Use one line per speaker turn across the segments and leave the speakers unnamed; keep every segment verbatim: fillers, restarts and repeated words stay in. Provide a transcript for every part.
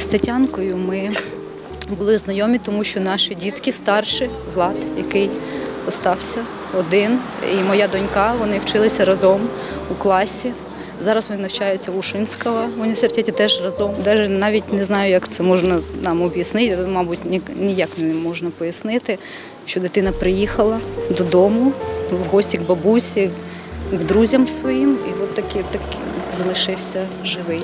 з Тетянкою ми були знайомі, тому що наші дітки старші, Влад, який остався один, і моя донька, вони вчилися разом у класі. Зараз вони навчаються в Ушинського в університеті теж разом. Навіть не знаю, як це можна нам об'яснити, мабуть, ніяк не можна пояснити, що дитина приїхала додому, в гості к бабусі, к друзям своїм, і от таки, таки залишився живий.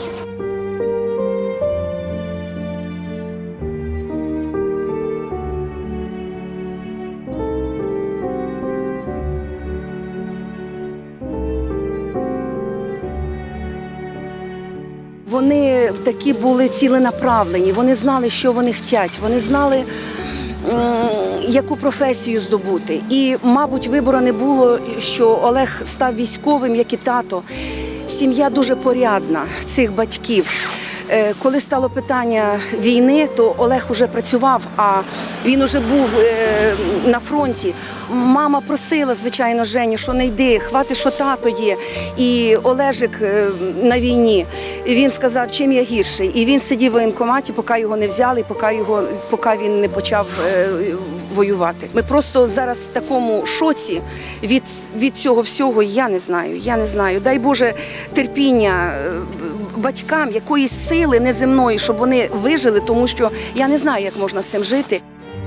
Вони такі були ціленаправлені, вони знали, що вони хочуть, вони знали, яку професію здобути. І, мабуть, вибору не було, що Олег став військовим, як і тато. Сім'я дуже порядна цих батьків. Коли стало питання війни, то Олег вже працював, а він вже був на фронті. Мама просила, звичайно, Женю, що не йди, хвати, що тато є. І Олежик на війні, він сказав, чим я гірший. І він сидів в воєнкоматі, поки його не взяли, поки, його, поки він не почав воювати. Ми просто зараз в такому шоці від, від цього всього, я не знаю, я не знаю. Дай Боже терпіння батькам, якоїсь сили неземної, щоб вони вижили, тому що я не знаю, як можна з цим жити.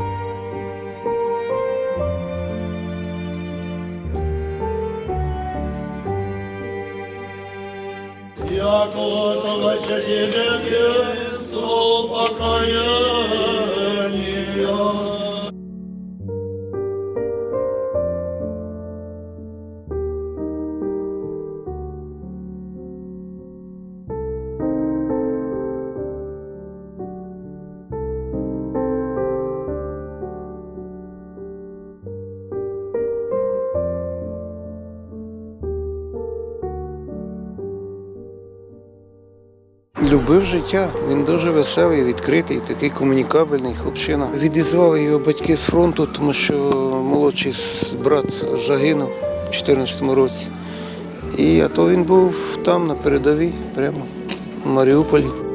Любив життя, він дуже веселий, відкритий, такий комунікабельний хлопчина. Відізвали його батьки з фронту, тому що молодший брат загинув у дві тисячі чотирнадцятому році. І а то він був там, на передовій, прямо в Маріуполі.